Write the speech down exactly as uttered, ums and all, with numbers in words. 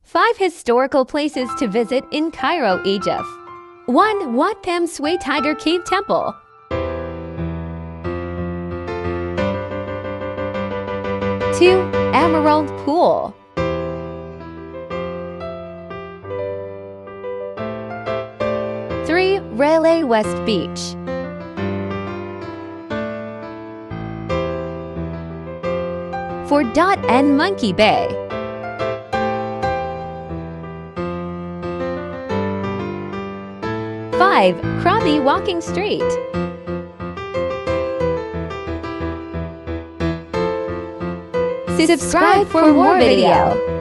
Five historical places to visit in Cairo, Egypt. one. Wat Pam Sway Tiger Cave Temple. two. Emerald Pool. three. Railway West Beach. four. Dot and Monkey Bay. five. Krabi Walking Street. Subscribe for more video.